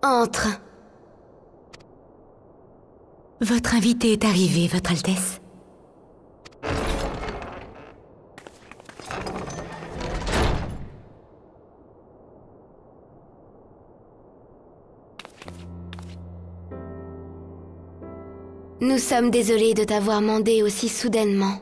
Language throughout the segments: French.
Entre. Votre invité est arrivé, Votre Altesse. Nous sommes désolés de t'avoir mandé aussi soudainement.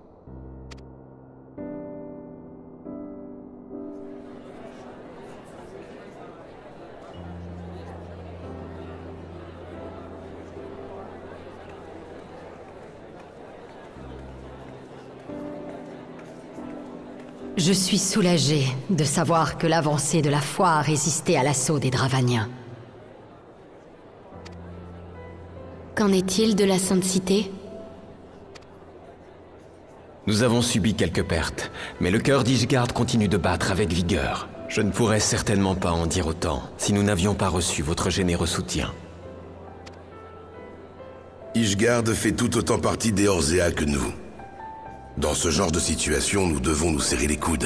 Je suis soulagée de savoir que l'avancée de la foi a résisté à l'assaut des Dravaniens. Qu'en est-il de la Sainte Cité? Nous avons subi quelques pertes, mais le cœur d'Ishgard continue de battre avec vigueur. Je ne pourrais certainement pas en dire autant si nous n'avions pas reçu votre généreux soutien. Ishgard fait tout autant partie des Orzea que nous. Dans ce genre de situation, nous devons nous serrer les coudes.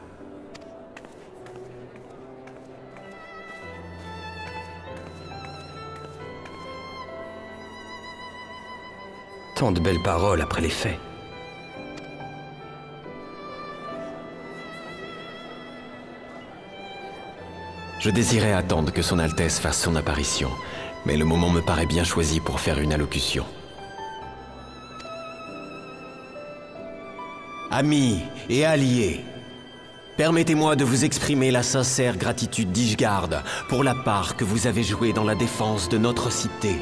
Tant de belles paroles après les faits. Je désirais attendre que son Altesse fasse son apparition, mais le moment me paraît bien choisi pour faire une allocution. Amis et alliés, permettez-moi de vous exprimer la sincère gratitude d'Ishgard pour la part que vous avez jouée dans la défense de notre cité.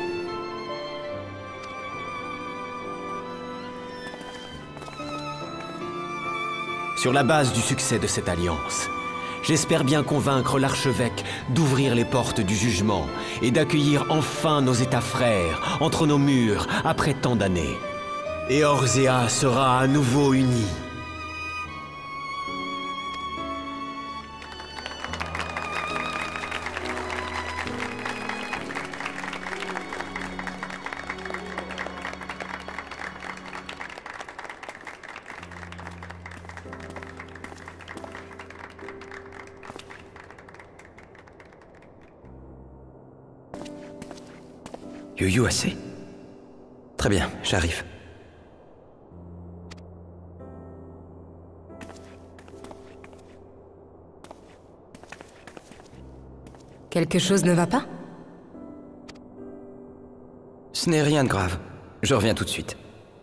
Sur la base du succès de cette alliance, j'espère bien convaincre l'archevêque d'ouvrir les portes du jugement et d'accueillir enfin nos États frères entre nos murs après tant d'années. Et Orzea sera à nouveau unie. Yu-Yu assez? Très bien, j'arrive. Quelque chose ne va pas? Ce n'est rien de grave. Je reviens tout de suite.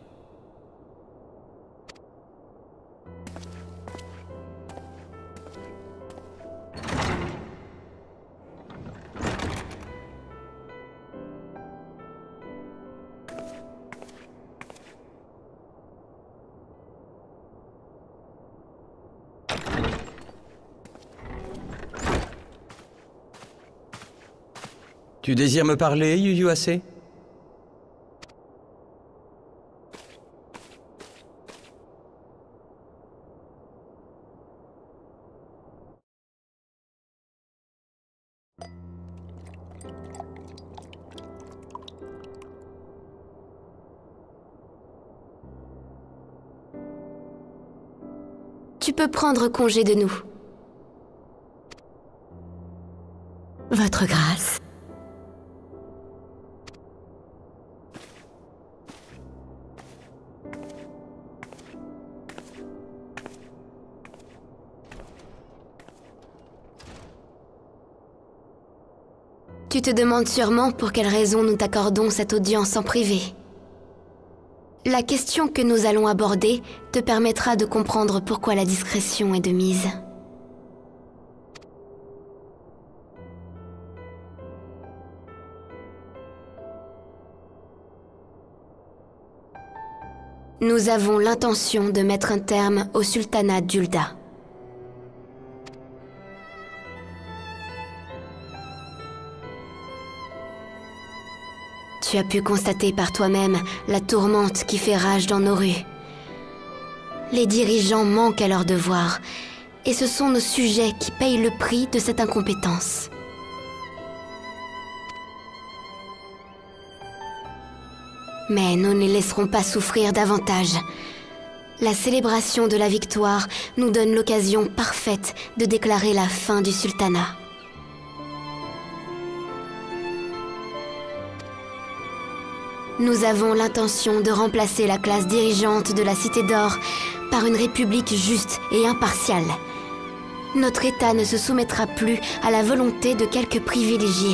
Tu désires me parler, Yu-Yu assez? Tu peux prendre congé de nous. Votre grâce. Tu te demandes sûrement pour quelle raison nous t'accordons cette audience en privé. La question que nous allons aborder te permettra de comprendre pourquoi la discrétion est de mise. Nous avons l'intention de mettre un terme au sultanat d'Ul'dah. Tu as pu constater par toi-même la tourmente qui fait rage dans nos rues. Les dirigeants manquent à leurs devoirs, et ce sont nos sujets qui payent le prix de cette incompétence. Mais nous ne les laisserons pas souffrir davantage. La célébration de la victoire nous donne l'occasion parfaite de déclarer la fin du sultanat. Nous avons l'intention de remplacer la classe dirigeante de la Cité d'Or par une république juste et impartiale. Notre État ne se soumettra plus à la volonté de quelques privilégiés.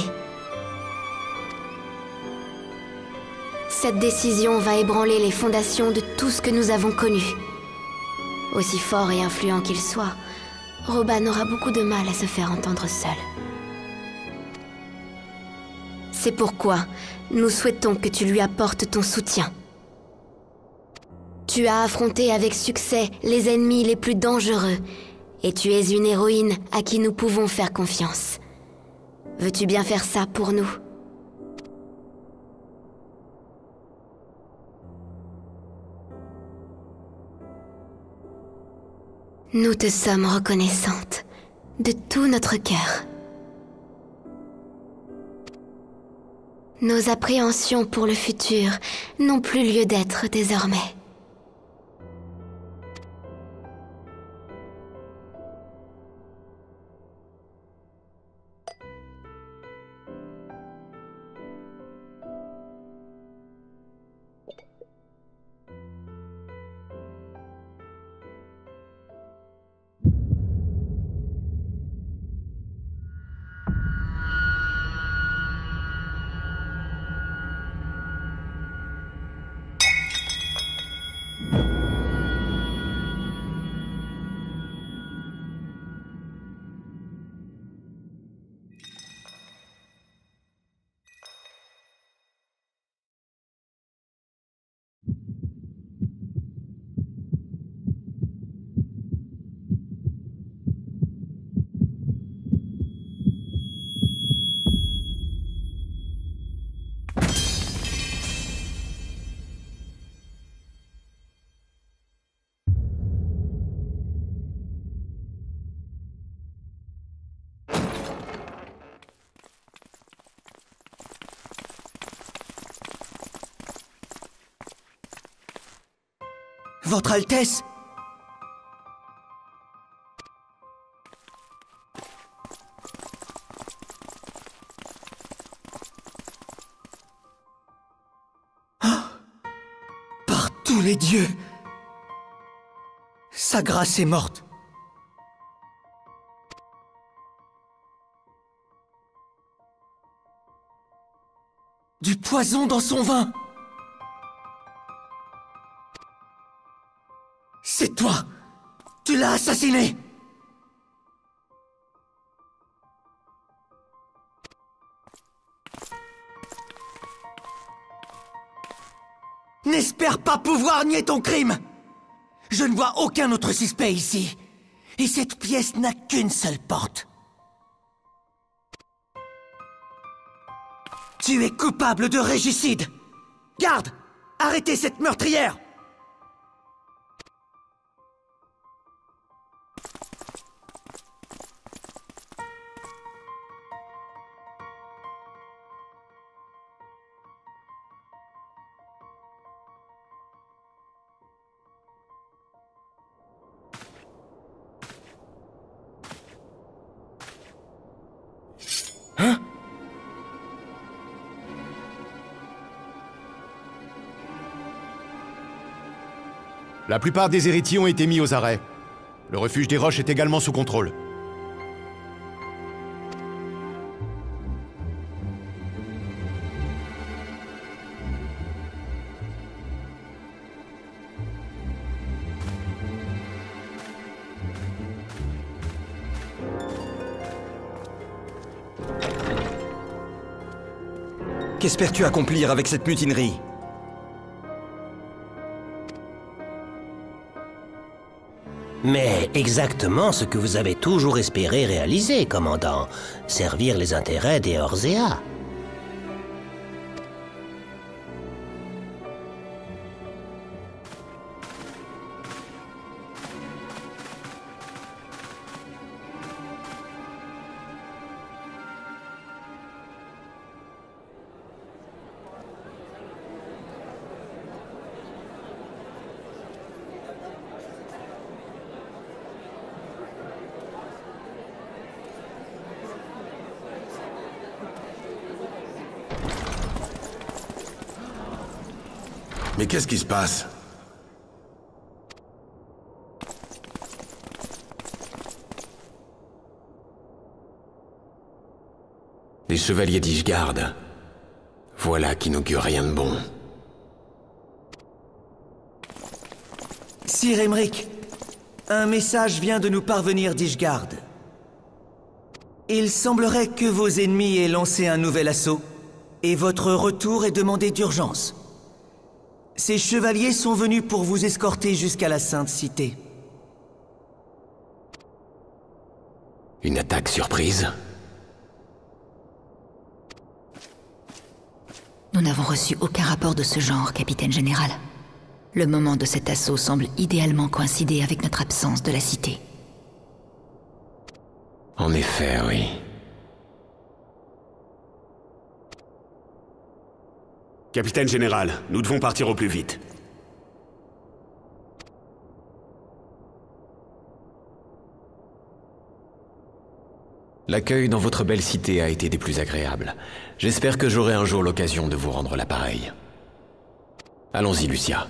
Cette décision va ébranler les fondations de tout ce que nous avons connu. Aussi fort et influent qu'il soit, Roban aura beaucoup de mal à se faire entendre seul. C'est pourquoi nous souhaitons que tu lui apportes ton soutien. Tu as affronté avec succès les ennemis les plus dangereux, et tu es une héroïne à qui nous pouvons faire confiance. Veux-tu bien faire ça pour nous ? Nous te sommes reconnaissantes, de tout notre cœur. Nos appréhensions pour le futur n'ont plus lieu d'être désormais. Votre Altesse! Ah! Par tous les dieux! Sa grâce est morte. Du poison dans son vin! C'est toi! Tu l'as assassiné! N'espère pas pouvoir nier ton crime! Je ne vois aucun autre suspect ici. Et cette pièce n'a qu'une seule porte. Tu es coupable de régicide! Garde! Arrêtez cette meurtrière! La plupart des héritiers ont été mis aux arrêts. Le refuge des Roches est également sous contrôle. Qu'espères-tu accomplir avec cette mutinerie ? Mais exactement ce que vous avez toujours espéré réaliser, commandant. Servir les intérêts des Orzea. mais qu'est-ce qui se passe? Les chevaliers d'Ishgard. Voilà qui n'augure rien de bon. Sir Emric, un message vient de nous parvenir d'Ishgard. Il semblerait que vos ennemis aient lancé un nouvel assaut, et votre retour est demandé d'urgence. Ces chevaliers sont venus pour vous escorter jusqu'à la Sainte Cité. Une attaque surprise? Nous n'avons reçu aucun rapport de ce genre, capitaine général. Le moment de cet assaut semble idéalement coïncider avec notre absence de la cité. En effet, oui. Capitaine général, nous devons partir au plus vite. L'accueil dans votre belle cité a été des plus agréables. J'espère que j'aurai un jour l'occasion de vous rendre l'appareil. Allons-y, Lucia.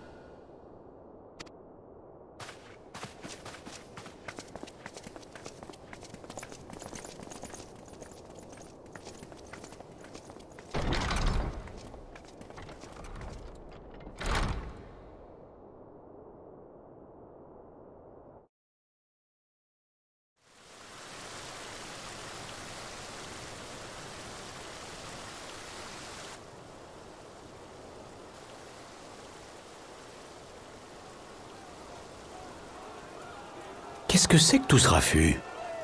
Qu'est-ce que c'est que tout ce raffut?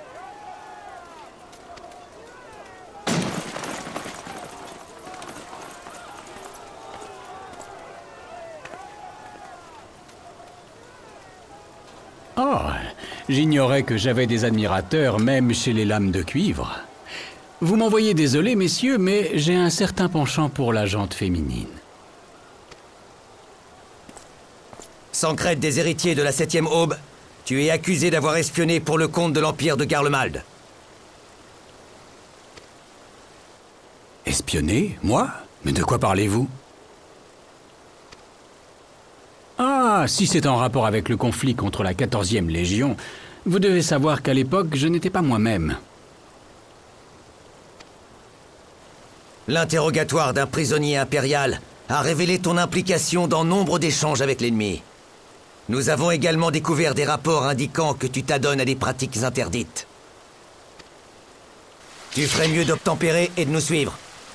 Oh, j'ignorais que j'avais des admirateurs même chez les lames de cuivre. Vous m'en voyez désolé, messieurs, mais j'ai un certain penchant pour la jante féminine. Sancrète des héritiers de la 7e aube, tu es accusé d'avoir espionné pour le compte de l'Empire de Garlemald. Espionner? Moi? Mais de quoi parlez-vous? Ah, si c'est en rapport avec le conflit contre la 14e Légion, vous devez savoir qu'à l'époque, je n'étais pas moi-même. L'interrogatoire d'un prisonnier impérial a révélé ton implication dans nombre d'échanges avec l'ennemi. Nous avons également découvert des rapports indiquant que tu t'adonnes à des pratiques interdites. Tu ferais mieux d'obtempérer et de nous suivre.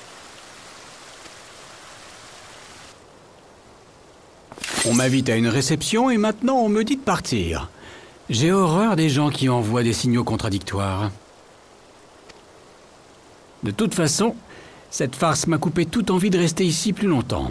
On m'invite à une réception et maintenant on me dit de partir. J'ai horreur des gens qui envoient des signaux contradictoires. De toute façon, cette farce m'a coupé toute envie de rester ici plus longtemps.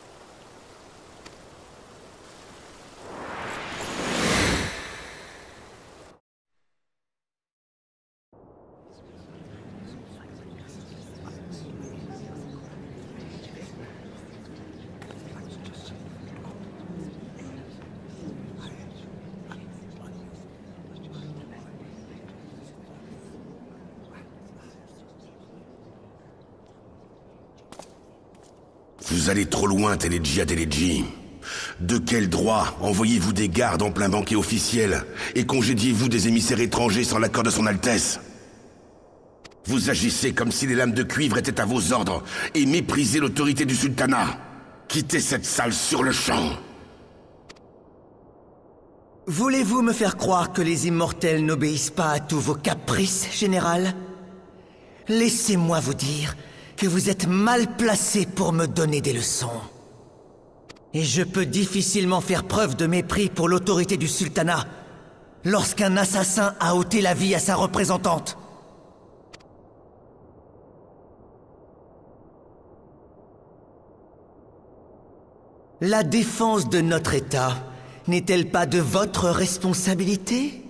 Vous allez trop loin, Teleji à Teleji. De quel droit envoyez-vous des gardes en plein banquet officiel et congédiez-vous des émissaires étrangers sans l'accord de son Altesse? Vous agissez comme si les lames de cuivre étaient à vos ordres et méprisez l'autorité du sultanat. Quittez cette salle sur le champ. Voulez-vous me faire croire que les immortels n'obéissent pas à tous vos caprices, général? Laissez-moi vous dire que vous êtes mal placé pour me donner des leçons. Et je peux difficilement faire preuve de mépris pour l'autorité du sultanat lorsqu'un assassin a ôté la vie à sa représentante. La défense de notre État n'est-elle pas de votre responsabilité?